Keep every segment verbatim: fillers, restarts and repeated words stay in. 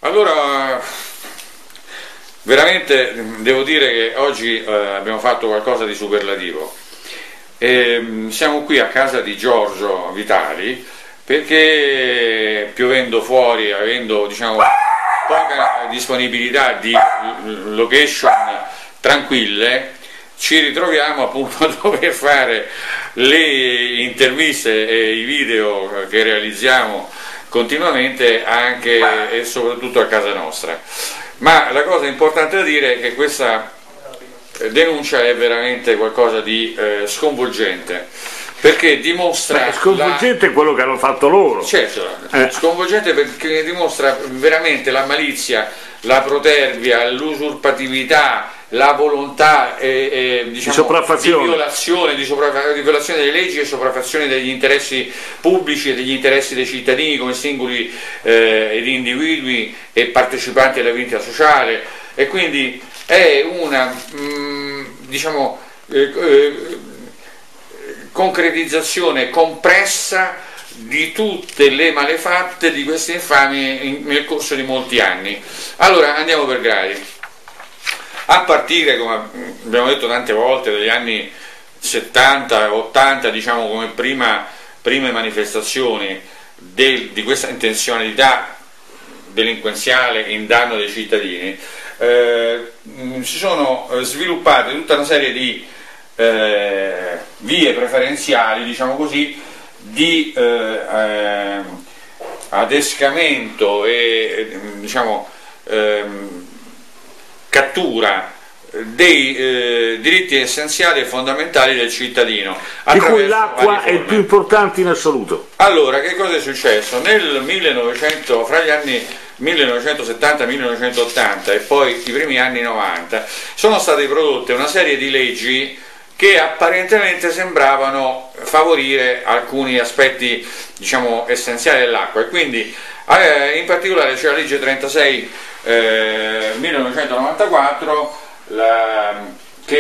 Allora, veramente devo dire che oggi eh, abbiamo fatto qualcosa di superlativo. E, siamo qui a casa di Giorgio Vitali perché, piovendo fuori, avendo diciamo poca disponibilità di location tranquille, ci ritroviamo appunto a dover fare le interviste e i video che realizziamo continuamente anche e soprattutto a casa nostra. Ma la cosa importante da dire è che questa denuncia è veramente qualcosa di eh, sconvolgente, perché dimostra... Beh, sconvolgente la... è quello che hanno fatto loro. Certo, eh. sconvolgente perché dimostra veramente la malizia, la protervia, l'usurpatività, la volontà eh, eh, diciamo, di, di violazione, di, di violazione delle leggi e sopraffazione degli interessi pubblici e degli interessi dei cittadini come singoli eh, ed individui e partecipanti alla vita sociale, e quindi è una mh, diciamo eh, eh, concretizzazione compressa di tutte le malefatte di queste infamie in, nel corso di molti anni. Allora andiamo per gradi. A partire, come abbiamo detto tante volte, dagli anni settanta ottanta, diciamo come prima, prime manifestazioni del, di questa intenzionalità delinquenziale in danno dei cittadini, eh, si sono sviluppate tutta una serie di eh, vie preferenziali, diciamo così, di eh, eh, adescamento e diciamo eh, cattura dei eh, diritti essenziali e fondamentali del cittadino, di cui l'acqua è il più importante in assoluto. Allora, che cosa è successo? Nel millenovecento, fra gli anni millenovecentosettanta millenovecentottanta e poi i primi anni novanta, sono state prodotte una serie di leggi che apparentemente sembravano favorire alcuni aspetti, diciamo, essenziali dell'acqua, e quindi eh, in particolare c'è la legge trentasei eh, millenovecentonovantaquattro la, che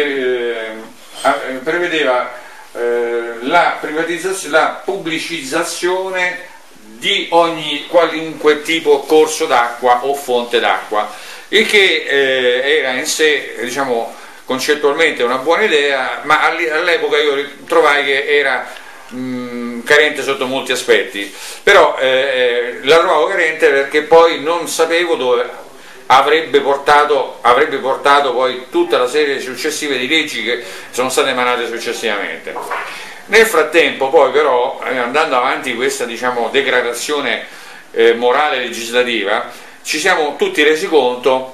eh, prevedeva eh, la privatizzazione, la pubblicizzazione di ogni qualunque tipo corso d'acqua o fonte d'acqua, il che eh, era in sé, diciamo, concettualmente una buona idea, ma all'epoca io trovai che era mh, carente sotto molti aspetti, però eh, la trovavo carente perché poi non sapevo dove avrebbe portato, avrebbe portato poi tutta la serie successiva di leggi che sono state emanate successivamente. Nel frattempo poi però, andando avanti questa, diciamo, degradazione eh, morale legislativa, ci siamo tutti resi conto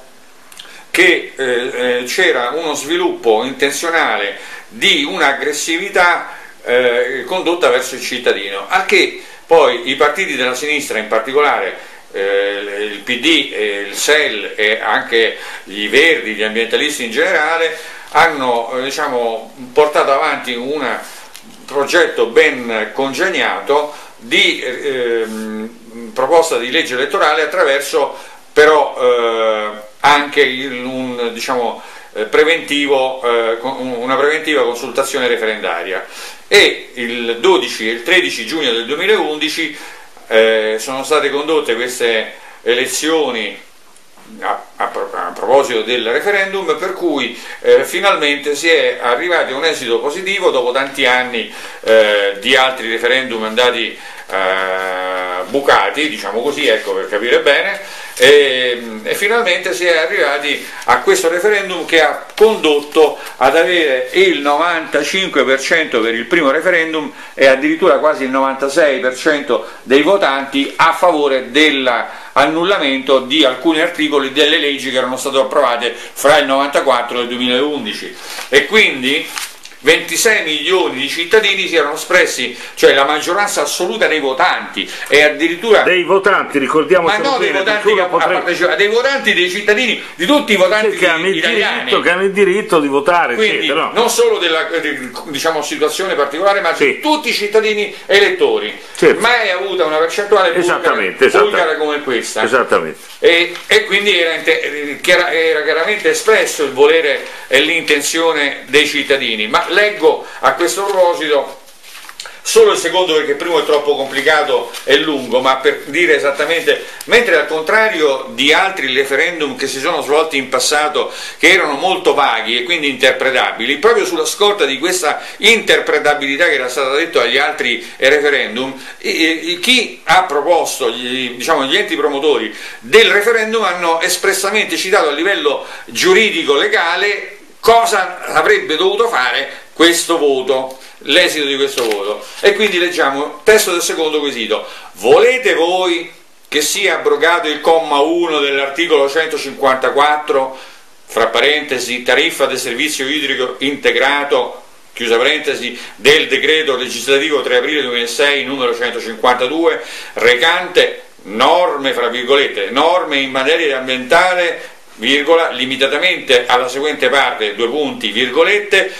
che eh, c'era uno sviluppo intenzionale di un'aggressività eh, condotta verso il cittadino, a che poi i partiti della sinistra, in particolare eh, il P D, eh, il S E L e anche i Verdi, gli ambientalisti in generale, hanno eh, diciamo, portato avanti un progetto ben congegnato di eh, proposta di legge elettorale attraverso però eh, anche un, diciamo, eh, preventivo, eh, una preventiva consultazione referendaria, e il dodici e il tredici giugno del duemilaundici eh, sono state condotte queste elezioni a, a, a proposito del referendum, per cui eh, finalmente si è arrivati a un esito positivo dopo tanti anni eh, di altri referendum andati eh, bucati, diciamo così, ecco, per capire bene. E, e finalmente si è arrivati a questo referendum che ha condotto ad avere il novantacinque per cento per il primo referendum e addirittura quasi il novantasei per cento dei votanti a favore dell'annullamento di alcuni articoli delle leggi che erano state approvate fra il novantaquattro e il duemilaundici, e quindi ventisei milioni di cittadini si erano espressi, cioè la maggioranza assoluta dei votanti, e addirittura dei votanti, ricordiamo, ma no, dei votanti, che potrei... dei votanti dei cittadini, di tutti i votanti che hanno italiani, diritto, che hanno il diritto di votare, quindi eccetera, no? Non solo della, diciamo, situazione particolare, ma sì, di tutti i cittadini elettori, certo. Mai avuta una percentuale esattamente, bulgara come questa, esattamente. E, e quindi era, era chiaramente espresso il volere e l'intenzione dei cittadini. Ma leggo a questo proposito solo il secondo perché il primo è troppo complicato e lungo, ma per dire esattamente, mentre al contrario di altri referendum che si sono svolti in passato, che erano molto vaghi e quindi interpretabili, proprio sulla scorta di questa interpretabilità che era stata detta agli altri referendum, chi ha proposto, gli, diciamo, gli enti promotori del referendum hanno espressamente citato a livello giuridico legale cosa avrebbe dovuto fare questo voto, l'esito di questo voto. E quindi leggiamo testo del secondo quesito: volete voi che sia abrogato il comma uno dell'articolo centocinquantaquattro, fra parentesi, tariffa del servizio idrico integrato, chiusa parentesi, del decreto legislativo tre aprile duemilasei numero centocinquantadue, recante norme, fra virgolette, norme in materia ambientale, virgola, limitatamente alla seguente parte, due punti, virgolette,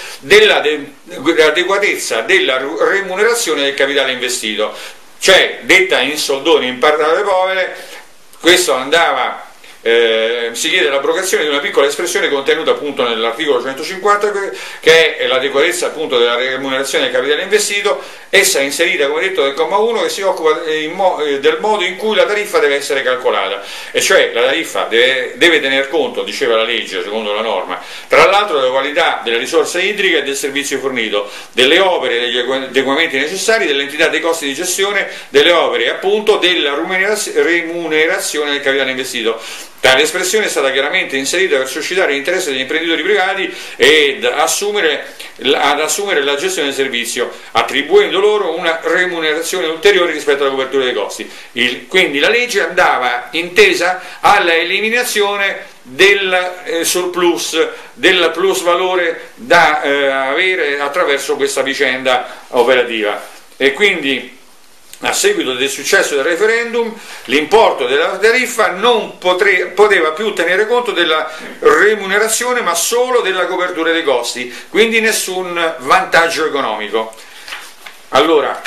dell'adeguatezza della remunerazione del capitale investito. Cioè, detta in soldoni, in parole povere, questo andava, eh, si chiede l'abrogazione di una piccola espressione contenuta appunto nell'articolo centocinquanta, che è l'adeguatezza appunto della remunerazione del capitale investito, essa è inserita, come detto, nel comma uno, che si occupa in mo del modo in cui la tariffa deve essere calcolata, e cioè la tariffa deve, deve tener conto, diceva la legge, secondo la norma, tra l'altro della qualità della risorsa idrica e del servizio fornito, delle opere e degli adeguamenti necessari, dell'entità dei costi di gestione delle opere e appunto della remunerazione del capitale investito. Tale espressione è stata chiaramente inserita per suscitare l'interesse degli imprenditori privati ed assumere, ad assumere la gestione del servizio, attribuendo loro una remunerazione ulteriore rispetto alla copertura dei costi. Il, quindi la legge andava intesa alla eliminazione del eh, surplus, del plus valore da eh, avere attraverso questa vicenda operativa. E quindi, a seguito del successo del referendum, l'importo della tariffa non potre, poteva più tenere conto della remunerazione, ma solo della copertura dei costi, quindi nessun vantaggio economico. Allora,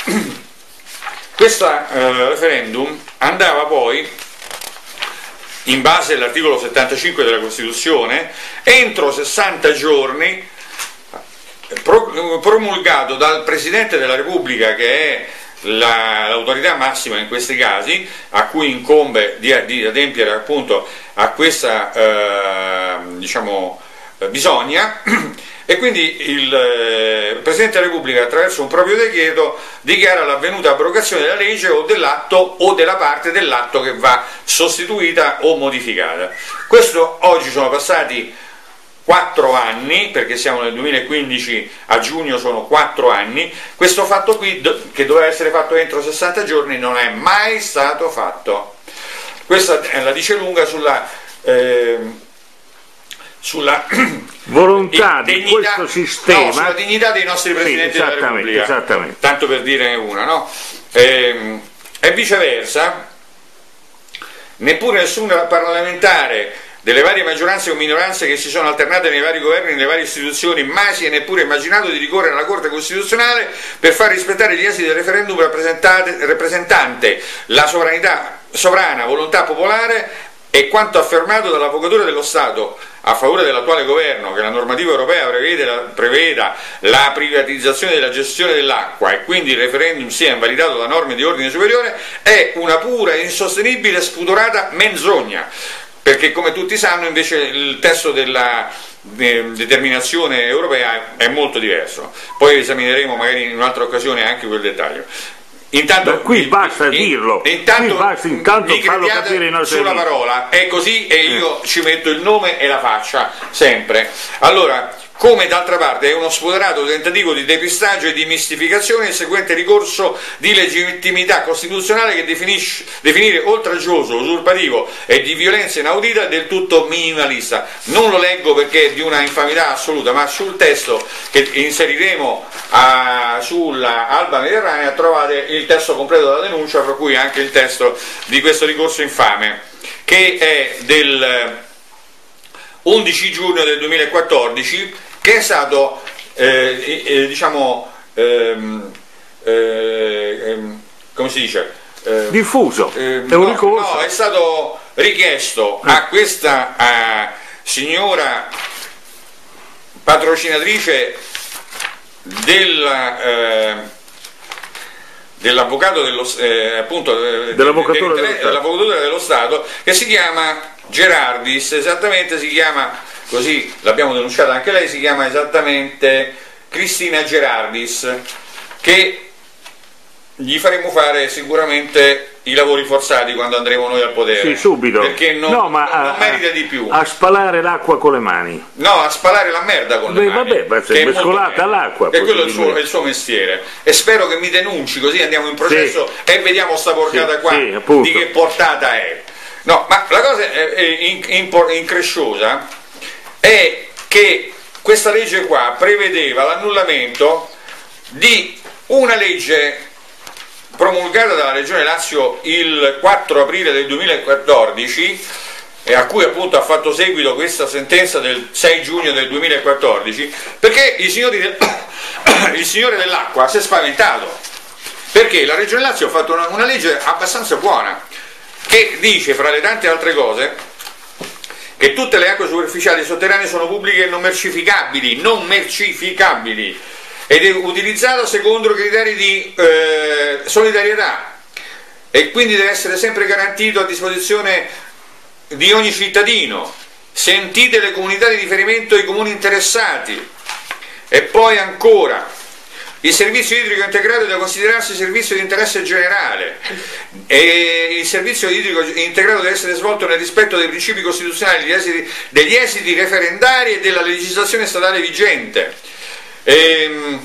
questo eh, referendum andava poi, in base all'articolo settantacinque della Costituzione, entro sessanta giorni, pro, promulgato dal Presidente della Repubblica, che è l'autorità massima in questi casi, a cui incombe di, di adempiere appunto a questa eh, diciamo, bisogna, e quindi il eh, Presidente della Repubblica, attraverso un proprio decreto, dichiara l'avvenuta abrogazione della legge o dell'atto o della parte dell'atto che va sostituita o modificata. Questo oggi sono passati quattro anni, perché siamo nel duemilaquindici, a giugno sono quattro anni, questo fatto qui, che doveva essere fatto entro sessanta giorni, non è mai stato fatto. Questa la dice lunga sulla, eh, sulla volontà di dignità, questo sistema, no, sulla dignità dei nostri Presidenti sì, della Repubblica, esattamente. Tanto per dire una, no? E, e viceversa, neppure nessun parlamentare delle varie maggioranze o minoranze che si sono alternate nei vari governi e nelle varie istituzioni mai si è neppure immaginato di ricorrere alla Corte Costituzionale per far rispettare gli esiti del referendum rappresentante la sovranità, sovrana volontà popolare, e quanto affermato dall'Avvocatura dello Stato a favore dell'attuale governo, che la normativa europea prevede la, preveda la privatizzazione della gestione dell'acqua e quindi il referendum sia invalidato da norme di ordine superiore, è una pura, insostenibile, spudorata menzogna. Perché, come tutti sanno, invece il testo della eh, determinazione europea è molto diverso. Poi esamineremo magari in un'altra occasione anche quel dettaglio. Intanto, ma qui vi, basta in, dirlo, intanto, qui basta intanto vi farlo capire ai nostri sulla amici. Parola, è così, e io ci metto il nome e la faccia, sempre. Allora, come d'altra parte è uno sfoderato tentativo di depistaggio e di mistificazione il seguente ricorso di legittimità costituzionale che definisce, definire oltraggioso, usurpativo e di violenza inaudita del tutto minimalista. Non lo leggo perché è di una infamità assoluta, ma sul testo che inseriremo a, sulla Alba Mediterranea trovate il testo completo della denuncia, per cui anche il testo di questo ricorso infame, che è del undici giugno del duemilaquattordici, che è stato eh, eh, diciamo ehm, eh, come si dice eh, diffuso, eh, è un no, ricorso. no, è stato richiesto a questa a signora patrocinatrice del, eh, dell'avvocato dello, eh, appunto, dell'avvocatura dello, dell'avvocatura dello Stato, che si chiama Gerardis, esattamente si chiama, così l'abbiamo denunciata anche lei, si chiama esattamente Cristina Gerardis, che gli faremo fare sicuramente i lavori forzati quando andremo noi al potere. Sì, subito. Perché non, no, ma non, a, non merita di più. A spalare l'acqua con le mani. No, a spalare la merda con le Beh, mani. Vabbè, ma se è mescolata all'acqua. E quello è il, suo, è il suo mestiere. E spero che mi denunci, così andiamo in processo sì. e vediamo sta porcata sì, qua, sì, di che portata è. No, ma la cosa è, è in, in, incresciosa è che questa legge qua prevedeva l'annullamento di una legge promulgata dalla Regione Lazio il quattro aprile del duemilaquattordici, e a cui appunto ha fatto seguito questa sentenza del sei giugno del duemilaquattordici, perché il signore, del, il signore dell'acqua si è spaventato, perché la Regione Lazio ha fatto una, una legge abbastanza buona, che dice, fra le tante altre cose, che tutte le acque superficiali e sotterranee sono pubbliche e non mercificabili, non mercificabili, ed è utilizzato secondo criteri di eh, solidarietà, e quindi deve essere sempre garantito a disposizione di ogni cittadino. Sentite le comunità di riferimento e i comuni interessati. E poi ancora, il servizio idrico integrato deve considerarsi servizio di interesse generale, e il servizio idrico integrato deve essere svolto nel rispetto dei principi costituzionali, degli esiti, degli esiti referendari e della legislazione statale vigente. E,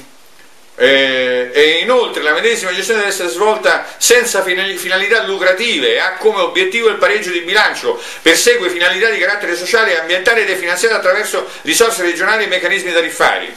e, e inoltre la medesima gestione deve essere svolta senza finalità lucrative e ha come obiettivo il pareggio di bilancio, persegue finalità di carattere sociale e ambientale ed è finanziata attraverso risorse regionali e meccanismi tariffari.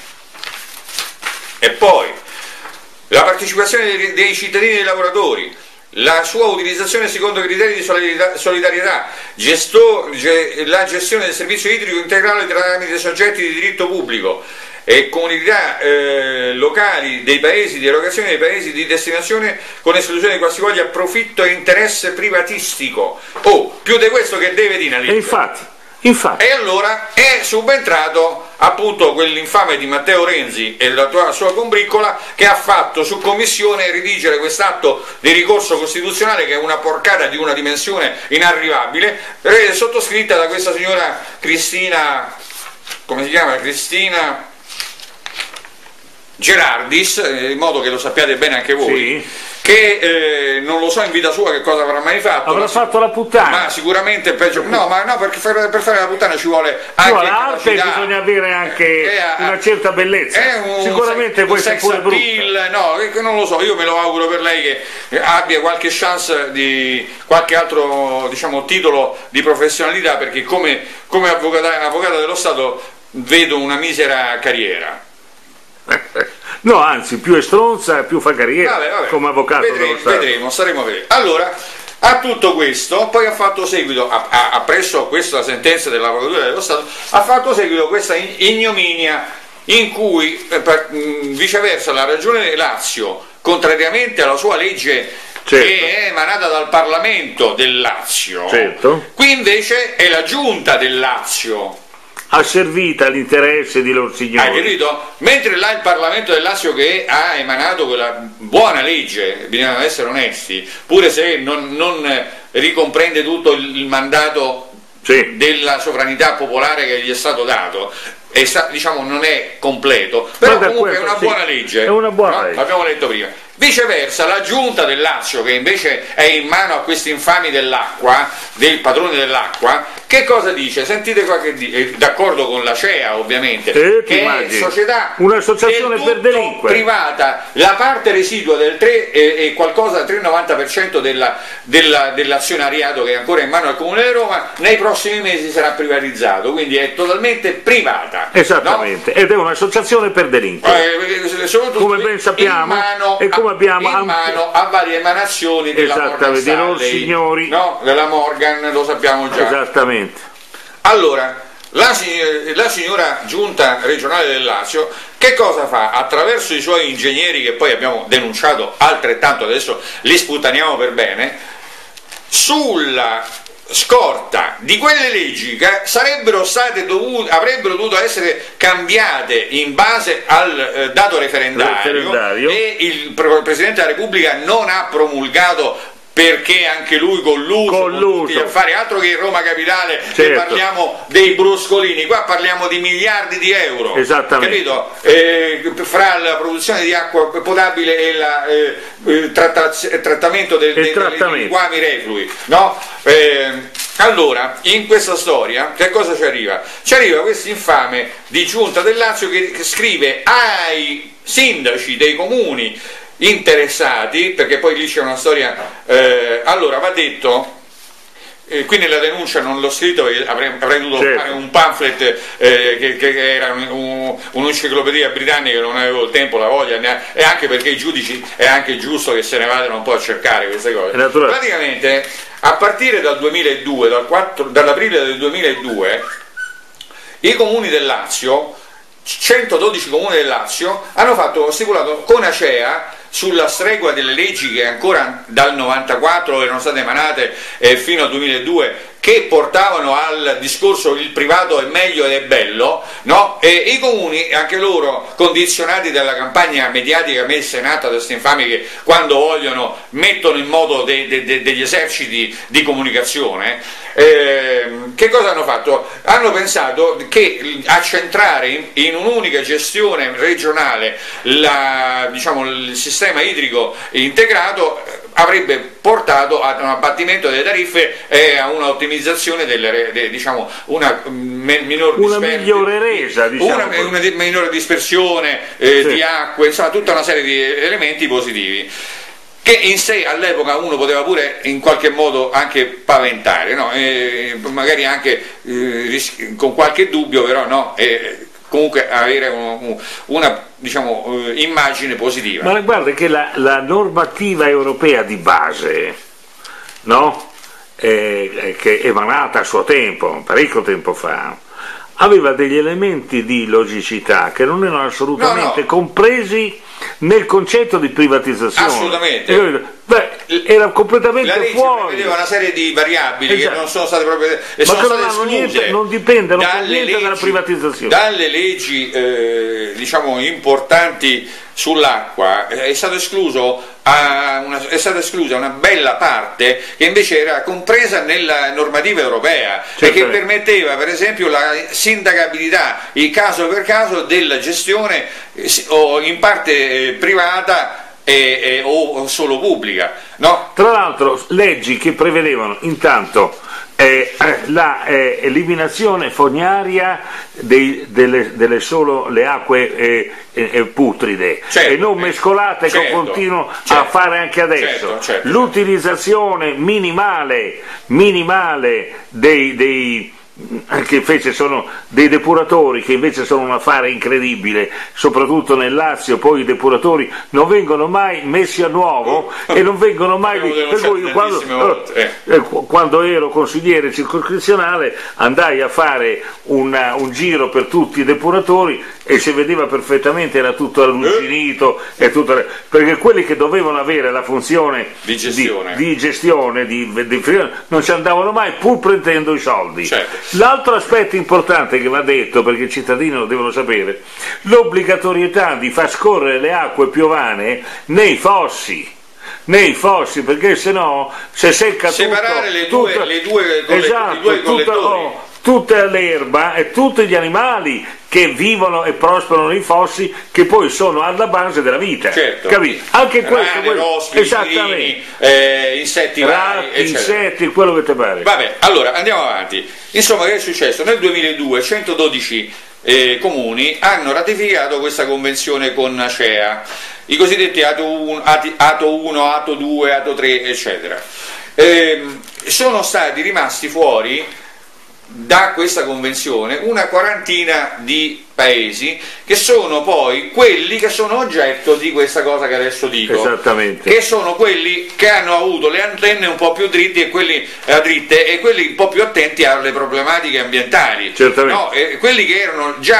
E poi la partecipazione dei, dei cittadini e dei lavoratori, la sua utilizzazione secondo criteri di solidarietà, gesto, ge, la gestione del servizio idrico integrale tramite soggetti di diritto pubblico e comunità eh, locali dei paesi di erogazione dei paesi di destinazione, con esclusione di qualsivoglia profitto e interesse privatistico. Oh, più di questo che deve dire e infatti, infatti. E allora è subentrato appunto quell'infame di Matteo Renzi e la sua combriccola, che ha fatto su commissione redigere quest'atto di ricorso costituzionale, che è una porcata di una dimensione inarrivabile, sottoscritta da questa signora Cristina, come si chiama? Cristina Gerardis, in modo che lo sappiate bene anche voi, sì. Che eh, non lo so in vita sua che cosa avrà mai fatto. Avrà fatto la puttana. Ma sicuramente peggio. No, ma no, perché per, per fare la puttana ci vuole anche vuole arte, bisogna avere anche eh, una certa bellezza. È un, sicuramente un, può essere pure brutta. No, non lo so, io me lo auguro per lei che abbia qualche chance di qualche altro, diciamo, titolo di professionalità, perché come, come avvocata, avvocata dello Stato vedo una misera carriera. No, anzi, più è stronza, più fa carriera. Vabbè, vabbè. Come avvocato vedremo, dello Stato. Vedremo, staremo a vedere. Allora, a tutto questo, poi ha fatto seguito, appresso questa sentenza dell'avvocatura dello Stato, ha fatto seguito questa ignominia in cui, eh, per, mh, viceversa, la Regione Lazio, contrariamente alla sua legge, certo, che è emanata dal Parlamento del Lazio, certo, qui invece è la Giunta del Lazio asservita all'interesse di loro signori. Hai capito? Mentre là il Parlamento del Lazio, che ha emanato quella buona legge, bisogna essere onesti, pure se non, non ricomprende tutto il mandato, sì, della sovranità popolare che gli è stato dato, e diciamo non è completo, però comunque questo, è una buona, sì, legge, è una buona, no? Legge. L'abbiamo letto prima. Viceversa, la Giunta del Lazio, che invece è in mano a questi infami dell'acqua, dei padroni dell'acqua, che cosa dice? Sentite qua che dice, d'accordo con la C E A ovviamente, eh, che immagini. È società un'associazione per delinquere privata, la parte residua del tre e, e qualcosa del tre virgola novanta per cento della, della, dell'azionariato, che è ancora in mano al Comune di Roma, nei prossimi mesi sarà privatizzato, quindi è totalmente privata. Esattamente, no? Ed è un'associazione per delinquere, eh, come ben sappiamo, e come abbiamo in mano a varie emanazioni della Morgan dei loro signori, no? Della Morgan, lo sappiamo già. Esattamente. Allora, la, la signora Giunta regionale del Lazio che cosa fa? Attraverso i suoi ingegneri, che poi abbiamo denunciato altrettanto, adesso li sputtaniamo per bene, sulla scorta di quelle leggi che sarebbero state dovute, avrebbero dovuto essere cambiate in base al eh, dato referendario, referendario e il Presidente della Repubblica non ha promulgato, perché anche lui colluso con, con tutti gli affari, altro che in Roma Capitale, certo, che parliamo dei bruscolini, qua parliamo di miliardi di euro, capito? Eh, fra la produzione di acqua potabile e la, eh, il trattamento del, del, trattamento. dei liquami reflui, no? Eh, allora, in questa storia che cosa ci arriva? Ci arriva questa infame di Giunta del Lazio che, che scrive ai sindaci dei comuni interessati, perché poi lì c'è una storia, eh, allora va detto, eh, qui nella denuncia non l'ho scritto, avrei, avrei dovuto certo. fare un pamphlet eh, che, che era un, un'enciclopedia britannica, non avevo il tempo, la voglia, e anche perché i giudici è anche giusto che se ne vadano un po' a cercare queste cose. Praticamente a partire dal duemiladue, dal quattro, dall'aprile del duemiladue, i comuni del Lazio, centododici comuni del Lazio, hanno fatto, stipulato con Acea, sulla stregua delle leggi che ancora dal novantaquattro erano state emanate eh, fino al duemiladue, che portavano al discorso il privato è meglio ed è bello, no? E i comuni, anche loro condizionati dalla campagna mediatica messa in atto da questi infami che quando vogliono mettono in moto de, de, de, degli eserciti di comunicazione, eh, che cosa hanno fatto? Hanno pensato che accentrare in, in un'unica gestione regionale la, diciamo, il sistema idrico integrato avrebbe portato ad un abbattimento delle tariffe e a una ottimizzazione delle, de, diciamo, una minor una migliore resa, diciamo, una, una minore dispersione eh, sì. di acque, insomma tutta una serie di elementi positivi che in sé all'epoca uno poteva pure in qualche modo anche paventare, no? E magari anche eh, con qualche dubbio, però no, e comunque avere un, una diciamo, eh, immagine positiva. Ma guarda che la, la normativa europea di base, no? eh, che è emanata a suo tempo, parecchio tempo fa, aveva degli elementi di logicità che non erano assolutamente no, no. compresi nel concetto di privatizzazione. Assolutamente. Beh, era completamente la legge fuori. Prevedeva una serie di variabili esatto. che non sono state proprio ma sono che state non, hanno niente, non dipendono dalle niente leggi, dalla privatizzazione. Dalle leggi eh, diciamo importanti sull'acqua è stato escluso a una, è stata esclusa una bella parte che invece era compresa nella normativa europea e che permetteva per esempio la sindacabilità il caso per caso della gestione eh, o in parte eh, privata E, e, o solo pubblica, no? Tra l'altro leggi che prevedevano intanto eh, la eh, eliminazione fognaria dei, delle, delle solo le acque eh, eh, putride certo, e non mescolate certo, che continuo certo, a fare anche adesso, certo, certo, l'utilizzazione minimale, minimale dei, dei che invece sono dei depuratori, che invece sono un affare incredibile, soprattutto nel Lazio. Poi i depuratori non vengono mai messi a nuovo e non vengono mai per cui io quando, eh, quando ero consigliere circoscrizionale andai a fare una, un giro per tutti i depuratori e si vedeva perfettamente, era tutto arrugginito e tutto, perché quelli che dovevano avere la funzione di gestione, di, di, gestione di, di, non ci andavano mai pur prendendo i soldi. Certo. L'altro aspetto importante che va detto, perché i cittadini lo devono sapere, l'obbligatorietà di far scorrere le acque piovane nei fossi, nei fossi, perché se no se secca separare tutto, le due, tutto, le due, esatto, i due collettori. Tutto, tutta l'erba e tutti gli animali che vivono e prosperano nei fossi, che poi sono alla base della vita, certo. Capito? Anche questo, Rane, rospi, esattamente, pirini, eh, insetti vari, ratti, insetti, quello che ti pare. Vabbè, allora andiamo avanti. Insomma, che è successo? Nel duemiladue centododici eh, comuni hanno ratificato questa convenzione con Acea, i cosiddetti Ato uno, Ato due, Ato tre, eccetera. Eh, sono stati rimasti fuori da questa convenzione una quarantina di paesi che sono poi quelli che sono oggetto di questa cosa che adesso dico, esattamente, che sono quelli che hanno avuto le antenne un po' più dritte e quelli, eh, dritte e quelli un po' più attenti alle problematiche ambientali, certamente. No, e quelli che erano già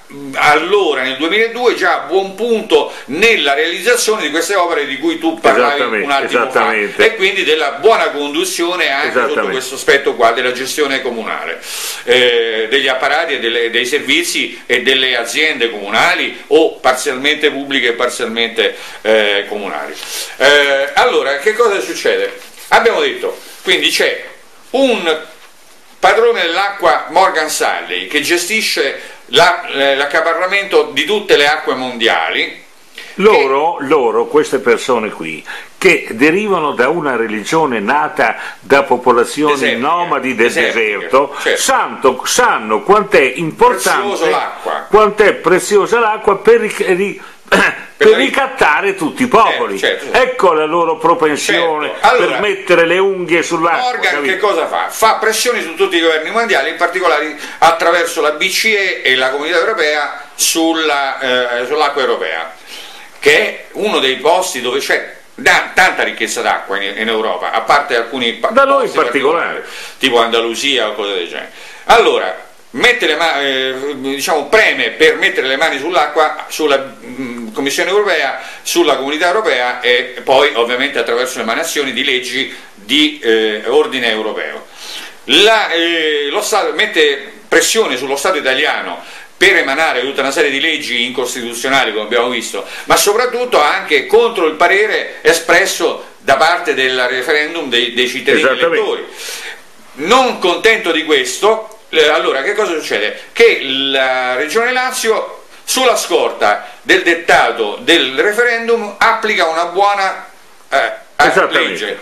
allora nel duemiladue già a buon punto nella realizzazione di queste opere di cui tu parlavi un attimo fa, e quindi della buona conduzione anche sotto questo aspetto qua della gestione comunale, eh, degli apparati e delle, dei servizi e delle aziende comunali o parzialmente pubbliche e parzialmente eh, comunali. Eh, allora, che cosa succede? Abbiamo detto, quindi c'è un padrone dell'acqua, Morgan Stanley, che gestisce l'accaparramento di tutte le acque mondiali. Loro, che... loro, queste persone qui, che derivano da una religione nata da popolazioni desertica, nomadi del desertica, deserto, certo. sanno, sanno quant'è importante, quant'è preziosa l'acqua per, ri, per ricattare tutti i popoli. Certo, certo, certo. Ecco la loro propensione, certo. Allora, per mettere le unghie sull'acqua. Morgan capito? Che cosa fa? Fa pressioni su tutti i governi mondiali, in particolare attraverso la B C E e la Comunità Europea sulla, eh, sull'acqua europea, che è uno dei posti dove c'è da, tanta ricchezza d'acqua in, in Europa, a parte alcuni da noi in particolare, tipo Andalusia o cose del genere. Allora, mette le mani, eh, diciamo, preme per mettere le mani sull'acqua, sulla mh, Commissione Europea, sulla Comunità Europea e poi ovviamente attraverso l'emanazione di leggi di eh, ordine europeo. La, eh, lo Stato mette pressione sullo Stato italiano per emanare tutta una serie di leggi incostituzionali, come abbiamo visto, ma soprattutto anche contro il parere espresso da parte del referendum dei, dei cittadini elettori. Non contento di questo, allora che cosa succede? Che la Regione Lazio, sulla scorta del dettato del referendum, applica una buona eh, legge,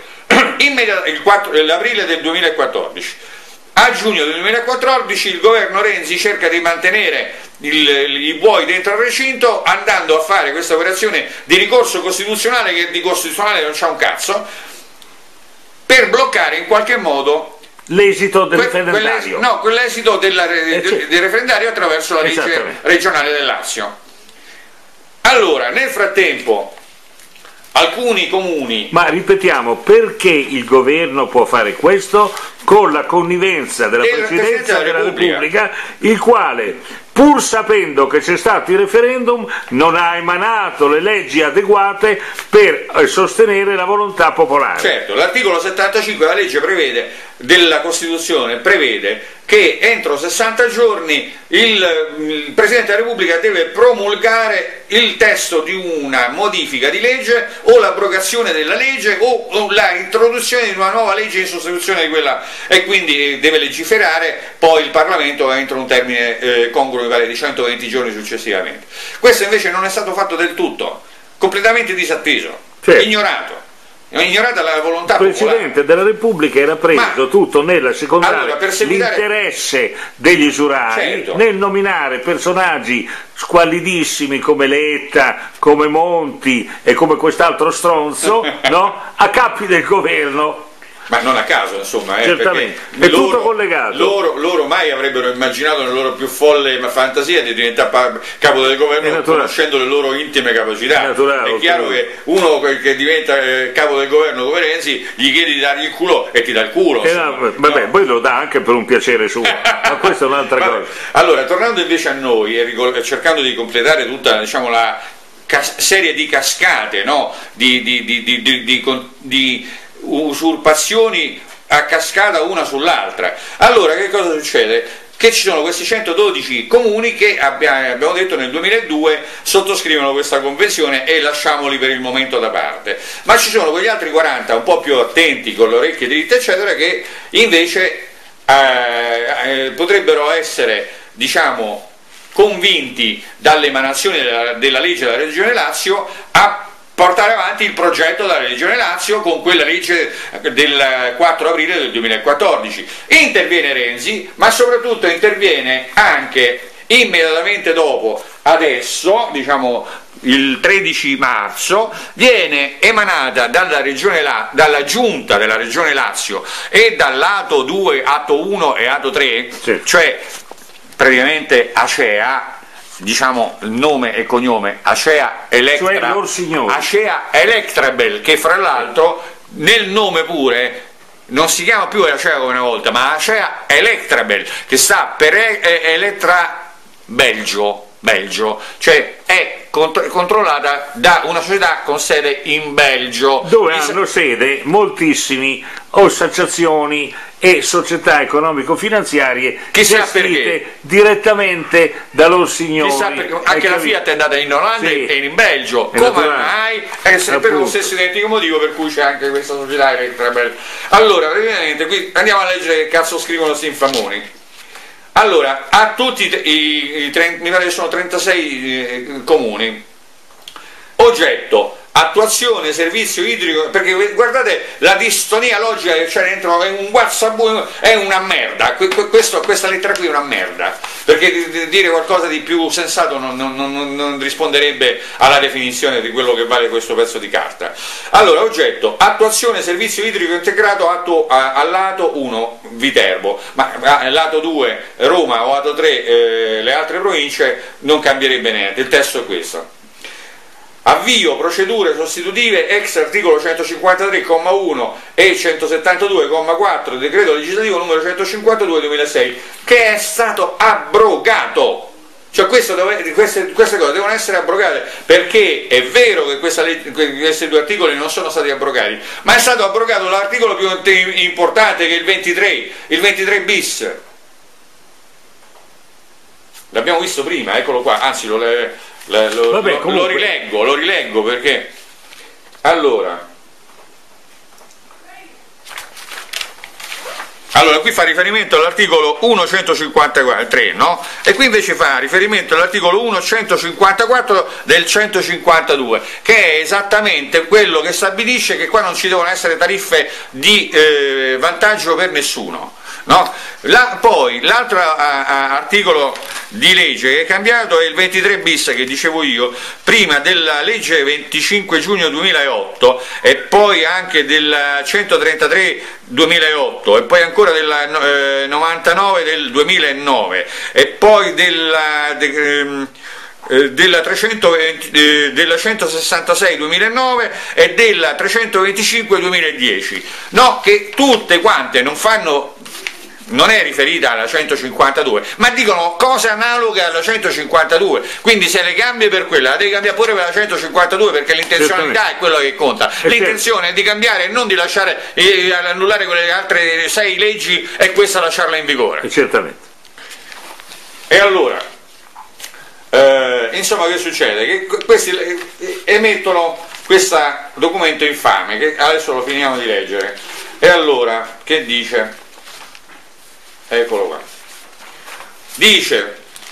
l'aprile del duemilaquattordici. A giugno del duemilaquattordici il governo Renzi cerca di mantenere il, i buoi dentro il recinto, andando a fare questa operazione di ricorso costituzionale, che di costituzionale non c'ha un cazzo, per bloccare in qualche modo l'esito del referendario. No, quell'esito della, eh, del, del referendario attraverso la legge regionale del Lazio. Allora, nel frattempo alcuni comuni... Ma ripetiamo, perché il governo può fare questo? Con la connivenza della Presidenza della Repubblica, il quale, pur sapendo che c'è stato il referendum, non ha emanato le leggi adeguate per sostenere la volontà popolare. Certo, l'articolo settantacinque della legge prevede, della Costituzione prevede che entro sessanta giorni il, il Presidente della Repubblica deve promulgare il testo di una modifica di legge o l'abrogazione della legge o, o la introduzione di una nuova legge in sostituzione di quella, e quindi deve legiferare poi il Parlamento entro un termine eh, congruo, mi pare, di centoventi giorni successivamente. Questo invece non è stato fatto del tutto, completamente disatteso, certo. ignorato. Ignorata la volontà popolare. Il Presidente della Repubblica era preso Ma, tutto nella secondaria allora, l'interesse degli usurai, certo. nel nominare personaggi squallidissimi come Letta, come Monti e come quest'altro stronzo no? a capi del governo. Ma non a caso, insomma, eh, certamente, è loro, tutto collegato. Loro, loro mai avrebbero immaginato nella loro più folle fantasia di diventare capo del governo, conoscendo le loro intime capacità. È, naturale, è chiaro che uno che diventa eh, capo del governo come Renzi gli chiedi di dargli il culo e ti dà il culo. Eh, no, vabbè, no? Poi lo dà anche per un piacere suo, ma questa è un'altra cosa. Allora, tornando invece a noi e cercando di completare tutta, diciamo, la serie di cascate, no? di, di, di, di, di, di, di usurpazioni a cascata una sull'altra. Allora che cosa succede? Che ci sono questi centododici comuni che abbiamo, abbiamo detto nel duemiladue sottoscrivono questa convenzione e lasciamoli per il momento da parte, ma ci sono quegli altri quaranta un po' più attenti, con le orecchie dritte eccetera, che invece eh, eh, potrebbero essere, diciamo, convinti dall'emanazione della, della legge della Regione Lazio a portare avanti il progetto della Regione Lazio con quella legge del quattro aprile del duemilaquattordici. Interviene Renzi, ma soprattutto interviene anche immediatamente dopo, adesso, diciamo il tredici marzo, viene emanata dalla, regione La, dalla Giunta della Regione Lazio e dall'Ato due, Atto uno e Atto tre, sì. cioè praticamente Acea, diciamo il nome e cognome, Acea Electra, cioè Acea Electrabel, che fra l'altro nel nome pure non si chiama più Acea come una volta, ma Acea Electrabel, che sta per Elettra Belgio, Belgio, cioè è contro controllata da una società con sede in Belgio, dove hanno sede moltissimi associazioni e società economico-finanziarie gestite direttamente da loro signori. Chissà perché anche la Fiat è andata in Olanda sì. e in Belgio, è come mai? È per lo stesso identico motivo per cui c'è anche questa società elettra. Allora, praticamente qui andiamo a leggere che cazzo scrivono sti infamoni. Allora, a tutti i, i, i mi pare che sono trentasei eh, comuni, oggetto, attuazione, servizio idrico, perché guardate la distonia logica che c'è dentro, è un WhatsApp, è una merda, questo, questa lettera qui è una merda, perché dire qualcosa di più sensato non, non, non, non risponderebbe alla definizione di quello che vale questo pezzo di carta. Allora, oggetto, attuazione, servizio idrico integrato, atto a, a lato uno, Viterbo, ma a lato due, Roma, o lato tre, eh, le altre province, non cambierebbe niente, il testo è questo. Avvio procedure sostitutive ex articolo centocinquantatré comma uno e centosettantadue comma quattro del decreto legislativo numero centocinquantadue duemilasei, che è stato abrogato. Cioè questo dove, queste, queste cose devono essere abrogate, perché è vero che questa, questi due articoli non sono stati abrogati, ma è stato abrogato l'articolo più importante, che è il ventitré, il ventitré bis. L'abbiamo visto prima, eccolo qua, anzi lo... Le, Lo, lo, Vabbè, lo, lo rileggo, lo rileggo perché allora allora qui fa riferimento all'articolo centocinquantatré, no? E qui invece fa riferimento all'articolo centocinquantaquattro del centocinquantadue, che è esattamente quello che stabilisce che qua non ci devono essere tariffe di eh, vantaggio per nessuno. No? La, poi l'altro articolo di legge che è cambiato è il ventitré bis, che dicevo io, prima della legge venticinque giugno duemilaotto e poi anche del centotrentatré duemilaotto e poi ancora del eh, novantanove del duemilanove e poi della... De, ehm, della, trecentoventi, eh, della centosessantasei duemilanove e della trecentoventicinque duemiladieci, no? Che tutte quante non fanno, non è riferita alla centocinquantadue, ma dicono cose analoghe alla centocinquantadue, quindi se le cambie per quella, la devi cambiare pure per la centocinquantadue, perché l'intenzionalità è quello che conta, l'intenzione è di cambiare e non di lasciare, eh, annullare quelle altre sei leggi e questa lasciarla in vigore. Certamente. E allora, eh, insomma, che succede? Che questi emettono questo documento infame, che adesso lo finiamo di leggere, e allora, che dice? Eccolo qua. Dice,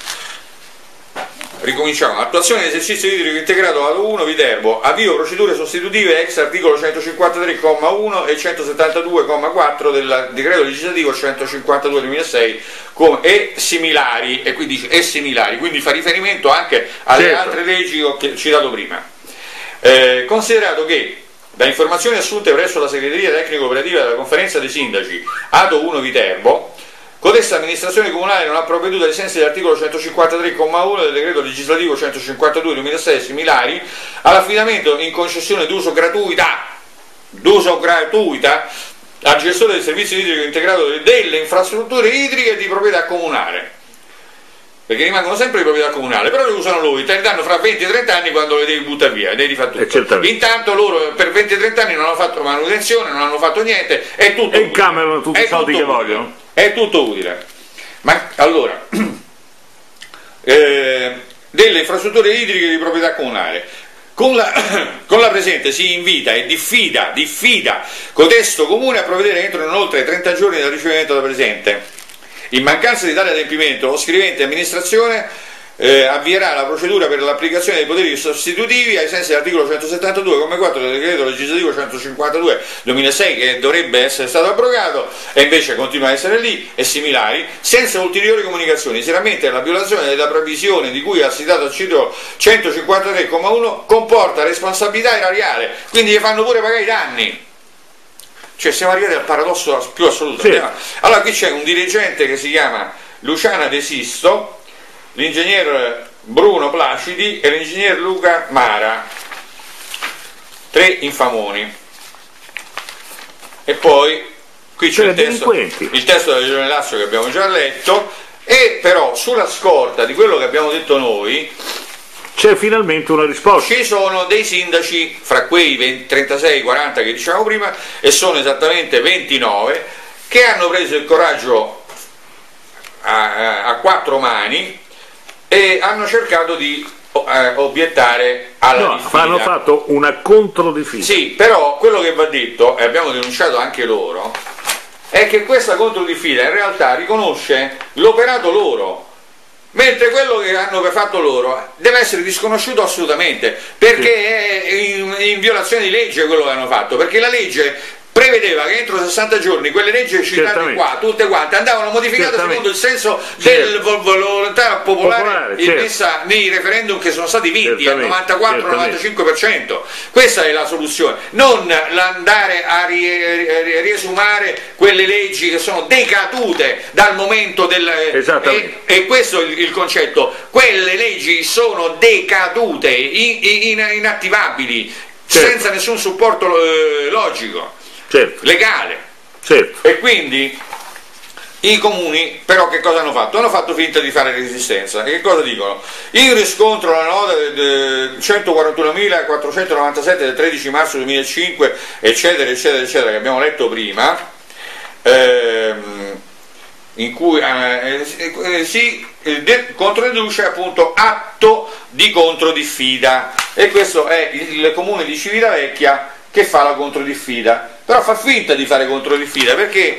ricominciamo, attuazione di esercizio idrico integrato lato uno Viterbo, avvio procedure sostitutive ex articolo centocinquantatré comma uno e centosettantadue comma quattro del decreto legislativo centocinquantadue duemilasei e similari, e qui dice e similari, quindi fa riferimento anche alle certo. altre leggi che ho citato prima. Eh, considerato che da informazioni assunte presso la segreteria tecnico operativa della conferenza dei sindaci Ato uno Viterbo, codesta amministrazione comunale non ha provveduto ai sensi dell'articolo centocinquantatré comma uno del decreto legislativo centocinquantadue duemilasei similari all'affidamento in concessione d'uso gratuita, d'uso gratuita al gestore del servizio idrico integrato delle infrastrutture idriche di proprietà comunale, perché rimangono sempre di proprietà comunale, però le usano loro, te le danno fra venti e trenta anni quando le devi buttare via, le devi fare tutto. Intanto loro per venti e trenta anni non hanno fatto manutenzione, non hanno fatto niente, è tutto e incamerano tutti i soldi che vogliono. È tutto utile. Ma allora, eh, delle infrastrutture idriche di proprietà comunale, con la, con la presente si invita e diffida, diffida cotesto comune a provvedere entro non oltre trenta giorni dal ricevimento della presente. In mancanza di tale adempimento, lo scrivente amministrazione eh, avvierà la procedura per l'applicazione dei poteri sostitutivi ai sensi dell'articolo centosettantadue comma quattro del decreto legislativo centocinquantadue duemilasei, che dovrebbe essere stato abrogato e invece continua a essere lì, e similari, senza ulteriori comunicazioni. Si rammenta la violazione della previsione di cui al citato articolo centocinquantatré comma uno comporta responsabilità erariale, quindi gli fanno pure pagare i danni. Cioè siamo arrivati al paradosso più assoluto. Sì. Allora qui c'è un dirigente che si chiama Luciana De Sisto, l'ingegner Bruno Placidi e l'ingegner Luca Mara, tre infamoni. E poi qui c'è il testo, il testo della Regione Lazio che abbiamo già letto, E però sulla scorta di quello che abbiamo detto noi c'è finalmente una risposta. Ci sono dei sindaci, fra quei venti, trentasei quaranta che dicevamo prima, e sono esattamente ventinove, che hanno preso il coraggio a, a quattro mani e hanno cercato di eh, obiettare alla no, diffida. Hanno fatto una controdifida. Sì, però quello che va detto, e abbiamo denunciato anche loro, è che questa controdifida in realtà riconosce l'operato loro, mentre quello che hanno fatto loro deve essere disconosciuto assolutamente, perché sì. è in, in violazione di legge quello che hanno fatto, perché la legge prevedeva che entro sessanta giorni quelle leggi citate qua, tutte quante, andavano modificate secondo il senso del certo. volontà popolare, popolare immessa certo. nei referendum che sono stati vinti al novantaquattro novantacinque per cento. Questa è la soluzione, non andare a riesumare quelle leggi che sono decadute dal momento del... E, e questo è il concetto, quelle leggi sono decadute, in, in, inattivabili, certo. senza nessun supporto eh, logico. Certo. legale certo. E quindi i comuni però che cosa hanno fatto? Hanno fatto finta di fare resistenza. E che cosa dicono? In riscontro alla nota del centoquarantunomilaquattrocentonovantasette del tredici marzo duemilacinque eccetera eccetera eccetera che abbiamo letto prima, ehm, in cui eh, eh, si eh, controdeduce appunto atto di controdifida, e questo è il, il comune di Civitavecchia che fa la controdifida, però fa finta di fare controdifida perché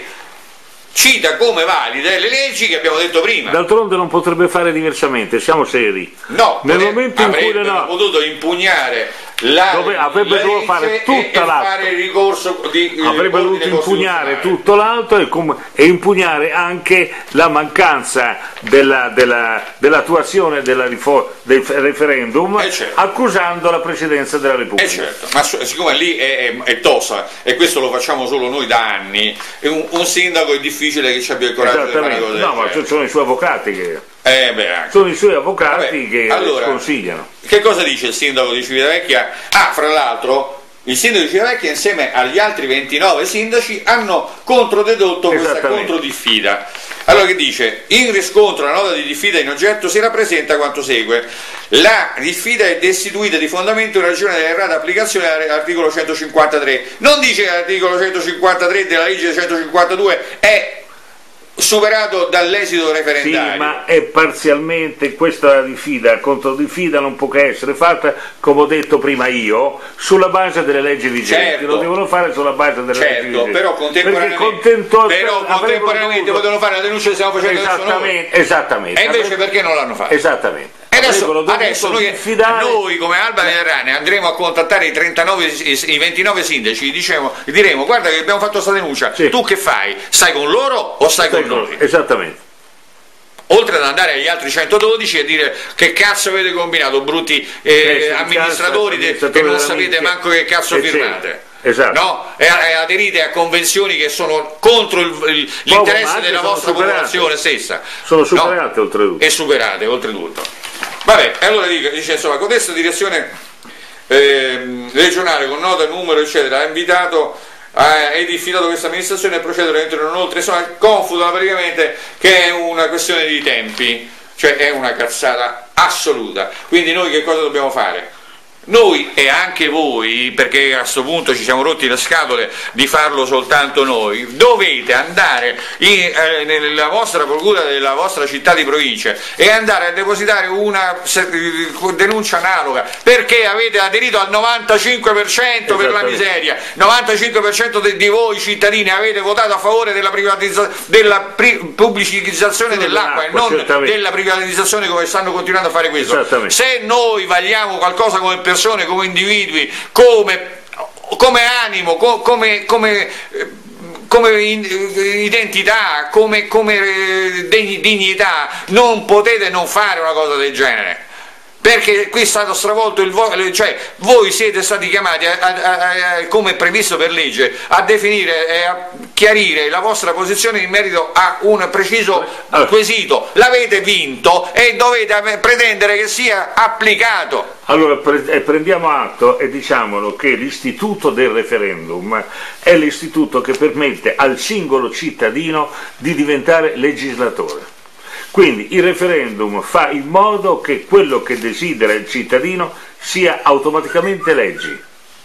cita come valide le leggi che abbiamo detto prima. D'altronde non potrebbe fare diversamente, siamo seri. No, nel momento in cui no, potuto impugnare la Dove avrebbe dovuto fare tutta e, l'atto. e fare ricorso di avrebbe dovuto impugnare tutto l'altro e, e impugnare anche la mancanza della, della, dell'attuazione della del referendum, eh certo. accusando la Presidenza della Repubblica. Eh certo, ma siccome lì è, è, è tosa, e questo lo facciamo solo noi da anni, un, un sindaco è difficile che ci abbia il coraggio di fare cose. No, ma ci sono i suoi avvocati che... Eh beh, anche. Sono i suoi avvocati Vabbè, che allora, sconsigliano. Che cosa dice il sindaco di Civitavecchia? Ah, fra l'altro, il sindaco di Civitavecchia insieme agli altri ventinove sindaci hanno controdedotto questa controdifida. Allora che dice? In riscontro alla nota di diffida in oggetto si rappresenta quanto segue. La diffida è destituita di fondamento in ragione dell'errata applicazione dell'articolo centocinquantatré. Non dice che l'articolo centocinquantatré della legge centocinquantadue è superato dall'esito referendario. Sì, ma è parzialmente questa diffida, controdifida non può che essere fatta, come ho detto prima io, sulla base delle leggi vigenti. Certo. Lo devono fare sulla base delle certo, leggi vigenti. Però contemporaneamente, contento, però contemporaneamente potevano fare la denuncia che stiamo facendo esattamente, adesso noi. Esattamente. E invece perché non l'hanno fatto? Esattamente. E adesso, adesso noi, noi come Alba Mediterranea andremo a contattare i, trentanove, i ventinove sindaci, diciamo, diremo guarda che abbiamo fatto questa denuncia, sì. Tu che fai? Stai con loro o stai, stai con noi? Esattamente. Oltre ad andare agli altri centododici e dire che cazzo avete combinato, brutti eh, amministratori, cazzo, che non sapete manco che cazzo firmate. Esatto. No? E, e aderite a convenzioni che sono contro l'interesse della vostra superate. popolazione stessa. Sono superate, no? oltretutto. E superate oltretutto. Vabbè, allora dice insomma, codesta direzione eh, regionale con nota, numero eccetera ha invitato eh, e diffidato questa amministrazione a procedere entro non oltre, insomma confutano praticamente che è una questione di tempi, cioè è una cazzata assoluta. Quindi noi che cosa dobbiamo fare? Noi e anche voi, perché a questo punto ci siamo rotti le scatole di farlo soltanto noi, dovete andare in, eh, nella vostra procura della vostra città di provincia e andare a depositare una denuncia analoga, perché avete aderito al novantacinque per cento per la miseria, novantacinque per cento di, di voi cittadini avete votato a favore della, privatizza, della pri, pubblicizzazione dell'acqua e non della privatizzazione come stanno continuando a fare questo. Se noi vagliamo qualcosa come persone, come individui, come, come animo, come, come, come identità, come, come dignità, non potete non fare una cosa del genere. Perché qui è stato stravolto il voto, cioè voi siete stati chiamati a, a, a, come previsto per legge a definire e a chiarire la vostra posizione in merito a un preciso allora, quesito, l'avete vinto e dovete pretendere che sia applicato. Allora pre prendiamo atto e diciamolo che l'istituto del referendum è l'istituto che permette al singolo cittadino di diventare legislatore. Quindi il referendum fa in modo che quello che desidera il cittadino sia automaticamente legge.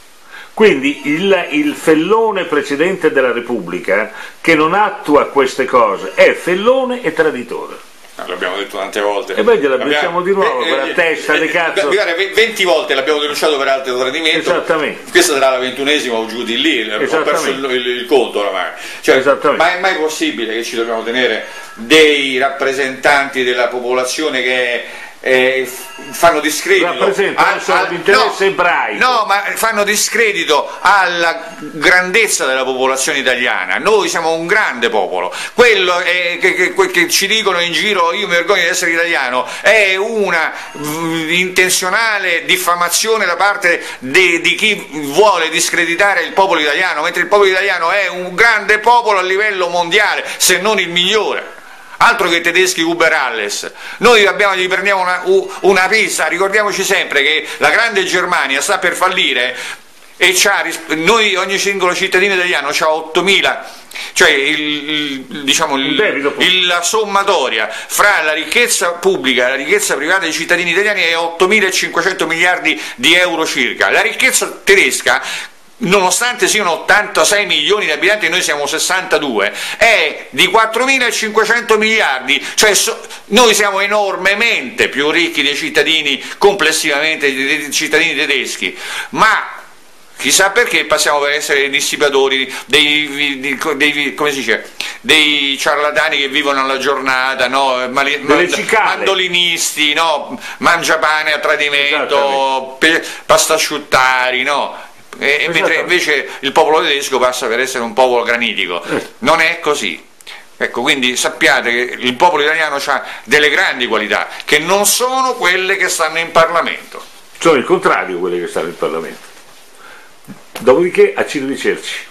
Quindi il, il fellone Presidente della Repubblica che non attua queste cose è fellone e traditore. L'abbiamo detto tante volte. E poi gliela diciamo di nuovo, eh, quella eh, testa eh, di cazzo. venti volte l'abbiamo denunciato per altro tradimento. Esattamente. Questa sarà la ventunesima o giù di lì, ho perso il, il, il conto oramai. Cioè, ma è mai possibile che ci dobbiamo tenere dei rappresentanti della popolazione che Eh, fanno discredito al, al, l'interesse no, ebraico. No, ma fanno discredito alla grandezza della popolazione italiana. Noi siamo un grande popolo. Quello è, che, che, che ci dicono in giro io mi vergogno di essere italiano è una mh, intenzionale diffamazione da parte di, di chi vuole discreditare il popolo italiano, mentre il popolo italiano è un grande popolo a livello mondiale, se non il migliore. Altro che tedeschi Uber alles. Noi abbiamo, gli prendiamo una, una pizza, ricordiamoci sempre che la grande Germania sta per fallire e c'ha, noi ogni singolo cittadino italiano ha ottomila, cioè il, il, diciamo il, il, la sommatoria fra la ricchezza pubblica e la ricchezza privata dei cittadini italiani è ottomilacinquecento miliardi di euro circa. La ricchezza tedesca, nonostante siano ottantasei milioni di abitanti e noi siamo sessantadue, è di quattromilacinquecento miliardi, cioè so, noi siamo enormemente più ricchi dei cittadini complessivamente, dei cittadini tedeschi, ma chissà perché passiamo per essere dissipatori, dei, dei, dei, come si dice, dei ciarlatani che vivono alla giornata, no? Mali, mandolinisti, no? Mangiapane a tradimento, pastasciuttari, no? E mentre invece il popolo tedesco passa per essere un popolo granitico. Non è così. Ecco, quindi sappiate che il popolo italiano ha delle grandi qualità che non sono quelle che stanno in Parlamento. Sono il contrario quelle che stanno in Parlamento. Dopodiché a Ciro di Cerci.